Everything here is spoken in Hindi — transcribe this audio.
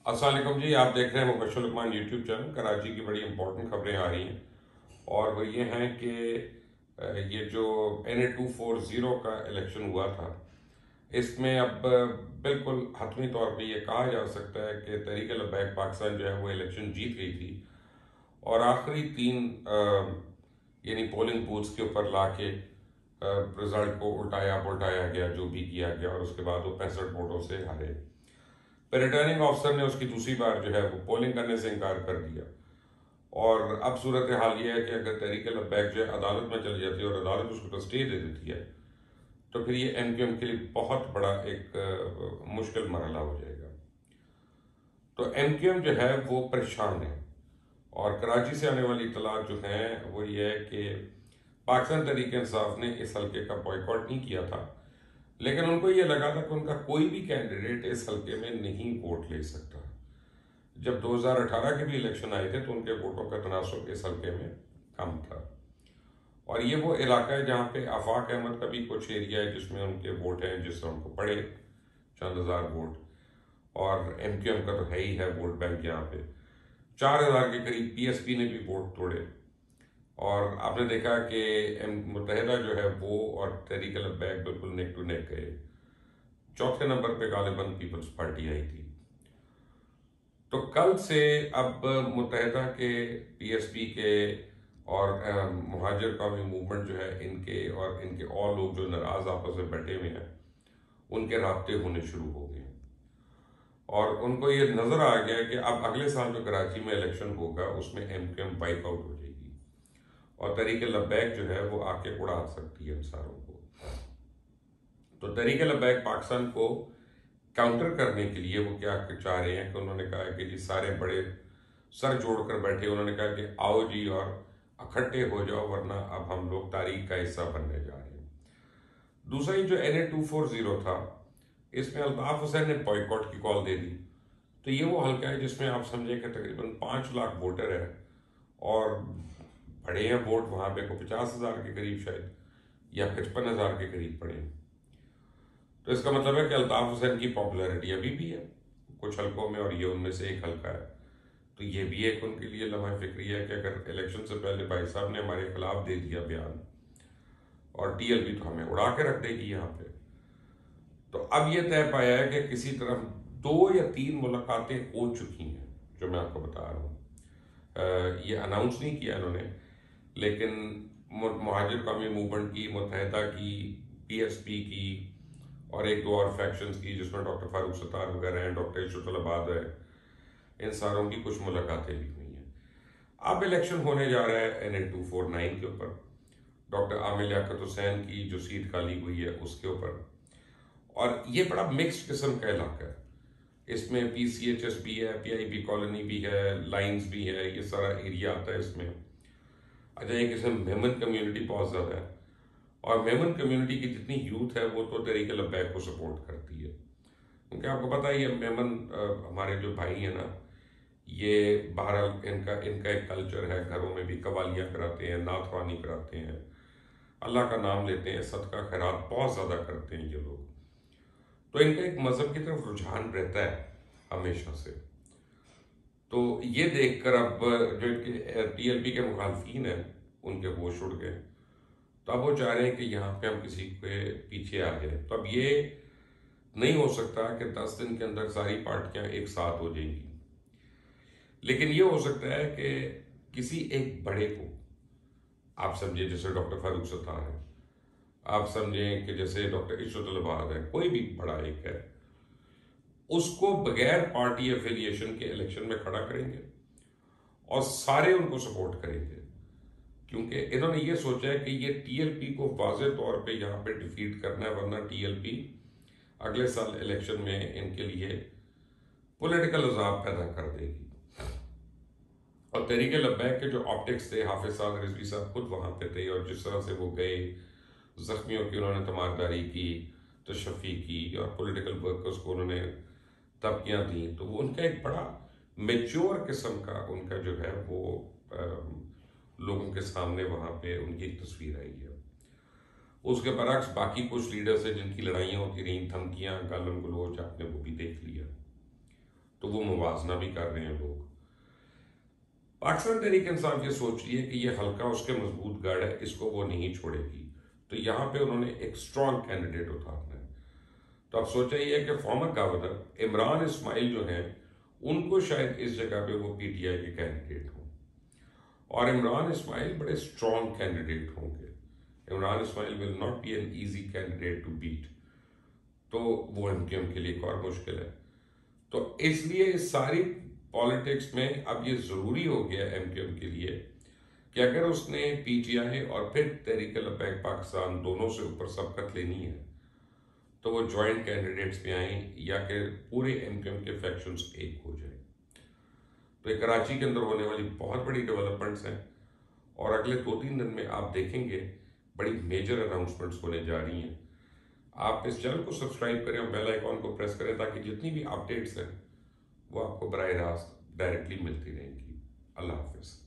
अस्सलाम वालेकुम जी। आप देख रहे हैं मुबशर लुकमान यूट्यूब चैनल। कराची की बड़ी इंपॉर्टेंट खबरें आ रही हैं और वो ये हैं कि ये जो NA 240 का इलेक्शन हुआ था, इसमें अब बिल्कुल हतमी तौर पे ये कहा जा सकता है कि तहरीक लब्बैक पाकिस्तान जो है वो इलेक्शन जीत गई थी और आखिरी तीन यानी पोलिंग बूथ्स के ऊपर ला के रिजल्ट को उल्टाया पुलटाया गया, जो भी किया गया, और उसके बाद वो 65 वोटों से हारे। फिर रिटर्निंग ऑफिसर ने उसकी दूसरी बार जो है वो पोलिंग करने से इनकार कर दिया। और अब सूरत हाल ये है कि अगर तहरीक लब्बैक जो है अदालत में चली जाती है और अदालत उसके ऊपर स्टे दे देती है, तो फिर ये MQM के लिए बहुत बड़ा एक मुश्किल मरहला हो जाएगा। तो MQM जो है वो परेशान है और कराची से आने वाली इतलात जो हैं वो ये है कि पाकिस्तान तहरीक इंसाफ ने इस हल्के का बॉयकॉट नहीं किया था, लेकिन उनको ये लगा था कि उनका कोई भी कैंडिडेट इस हल्के में नहीं वोट ले सकता। जब 2018 के भी इलेक्शन आए थे तो उनके वोटों का तनासुब इस हल्के में कम था। और ये वो इलाका है जहाँ पे आफाक अहमद का भी कुछ एरिया है जिसमें उनके वोट हैं, जिससे उनको पड़े चंद हज़ार वोट। और MQM का तो है ही है वोट बैंक यहाँ पे। 4000 के करीब PSP ने भी वोट तोड़े। और आपने देखा कि मुत्तहिदा जो है वो और तहरीक लब्बैक बिल्कुल नेक टू नेक गए। चौथे नंबर पे गालिबन पीपल्स पार्टी आई थी। तो कल से अब मुत्तहिदा के PSP के और मुहाजिर कौमी मूवमेंट जो है इनके और इनके और लोग जो नाराज आपस में बैठे हुए हैं, उनके राब्ते होने शुरू हो गए और उनको ये नजर आ गया कि अब अगले साल जो कराची में इलेक्शन होगा उसमें MQM वाइप आउट हो जाएगी और तहरीक लब्बैक जो है वो आके उड़ा सकती है इन सारों को। तो तहरीक लब्बैक पाकिस्तान को काउंटर करने के लिए वो क्या चाह रहे हैं कि उन्होंने कहा कि जी सारे बड़े सर जोड़कर बैठे, उन्होंने कहा कि आओ जी और इकट्ठे हो जाओ, वरना अब हम लोग तारीख का हिस्सा बनने जा रहे हैं। दूसरा ही जो NA 240 था, इसमें अल्ताफ हुसैन ने बॉयकॉट की कॉल दे दी। तो ये वो हल्का है जिसमें आप समझे कि तकरीबन 5 लाख वोटर है और पड़े हैं वोट वहां पे को 50,000 के करीब शायद या 55,000 के करीब पड़े हैं। तो इसका मतलब है कि अल्ताफ हुसैन की पॉपुलैरिटी अभी भी है कुछ हलकों में और ये उनमें से एक हल्का है। तो ये भी एक उनके लिए लम्हा फिक्री है कि अगर इलेक्शन से पहले भाई साहब ने हमारे खिलाफ दे दिया बयान और TLP तो हमें उड़ा के रख देगी यहाँ पे। तो अब ये तय पाया है कि किसी तरह 2 या 3 मुलाकातें हो चुकी हैं, जो मैं आपको बता रहा हूँ। ये अनाउंस नहीं किया इन्होंने, लेकिन मुहाजिर कौमी मूवमेंट की, मुत्तहिदा की, PSP की और एक दो और फैक्शंस की जिसमें डॉक्टर फारूक सत्तार वगैरह हैं, डॉक्टर इशरत आबाद है, इन सारों की कुछ मुलाकातें भी हुई हैं। अब इलेक्शन होने जा रहा है NA 249 के ऊपर, डॉक्टर आमिर लियाकत हुसैन की जो सीट खाली हुई है उसके ऊपर। और ये बड़ा मिक्स्ड किस्म का इलाका है, इसमें PCHS भी है, PIB कॉलोनी भी है, लाइन्स भी है, ये सारा एरिया आता है इसमें। अच्छा, एक इसमें मेमन कम्युनिटी बहुत ज़्यादा है और मेमन कम्युनिटी की जितनी यूथ है वो तो तहरीक लब्बैक को सपोर्ट करती है, क्योंकि आपको पता ही है मेमन हमारे जो भाई हैं ना, ये बहरहाल इनका इनका एक कल्चर है, घरों में भी कवालियाँ कराते हैं, नाथवानी कराते हैं, अल्लाह का नाम लेते हैं, सदका खैरात बहुत ज़्यादा करते हैं ये लोग। तो इनका एक मज़हब की तरफ रुझान रहता है हमेशा से। तो ये देखकर अब जो इनके TLP के मुखालफीन हैं उनके होश उड़ गए। तो अब वो चाह रहे हैं कि यहाँ पे हम किसी के पीछे आ जाए। तो अब ये नहीं हो सकता कि 10 दिन के अंदर सारी पार्टियां एक साथ हो जाएंगी, लेकिन ये हो सकता है कि किसी एक बड़े को, आप समझे जैसे डॉक्टर फारूक सत्तार है, आप समझें कि जैसे डॉक्टर इशरत आबाद है, कोई भी बड़ा एक है, उसको बगैर पार्टी एफिलिएशन के इलेक्शन में खड़ा करेंगे और सारे उनको सपोर्ट करेंगे, क्योंकि इन्होंने ये सोचा है कि ये TLP को वाज़े तौर पे यहाँ पे डिफीट करना है, वरना TLP अगले साल इलेक्शन में इनके लिए पॉलिटिकल अजाब पैदा कर देगी। और तहरीक लब्बैक के जो ऑप्टिक्स थे, हाफिज साद रिजवी साहब खुद वहाँ पे थे और जिस तरह से वो गए, जख्मियों की उन्होंने तमारदारी की, तशफ़ी की और पॉलिटिकल वर्कर्स को उन्होंने तबकियाँ दी, तो वो उनका एक बड़ा मेच्योर किस्म का उनका जो है वो लोगों के सामने वहाँ पे उनकी एक तस्वीर आई है। उसके बरक्स बाकी कुछ लीडर्स हैं जिनकी लड़ाइयाँ होती रहीं, धमकियाँ, गालम गलोच, आपने वो भी देख लिया। तो वो मुवाजना भी कर रहे हैं लोग। पाकिस्तान तहरीक इंसाफ ये सोच रही है कि ये हल्का उसके मजबूत गढ़ है, इसको वो नहीं छोड़ेगी, तो यहाँ पे उन्होंने एक स्ट्रॉन्ग कैंडिडेट उतारना है। तो अब सोचा ये है कि फॉर्मर गवर्नर इमरान इस्माइल जो हैं उनको शायद इस जगह पे वो पीटीआई के कैंडिडेट हों, और इमरान इस्माइल बड़े स्ट्रॉन्ग कैंडिडेट होंगे। Imran Ismail will not be an easy candidate to beat, तो वो एमक्यूएम के लिए एक और मुश्किल है। तो इसलिए इस सारी पॉलिटिक्स में अब ये जरूरी हो गया एमक्यूएम के लिए कि अगर उसने पीटीआई और फिर तहरीक लब्बैक पाकिस्तान दोनों से ऊपर सबकत लेनी है तो वो जॉइंट कैंडिडेट्स पे आए या कि पूरे एमक्यूएम के फैक्शंस एक हो जाए। तो ये कराची के अंदर होने वाली बहुत बड़ी डेवलपमेंट्स हैं और अगले 2-3 दिन में आप देखेंगे बड़ी मेजर अनाउंसमेंट्स होने जा रही हैं। आप इस चैनल को सब्सक्राइब करें और बेल आइकॉन को प्रेस करें ताकि जितनी भी अपडेट्स हैं वो आपको बराह रास्त डायरेक्टली मिलती रहेंगी। अल्लाह हाफिज़।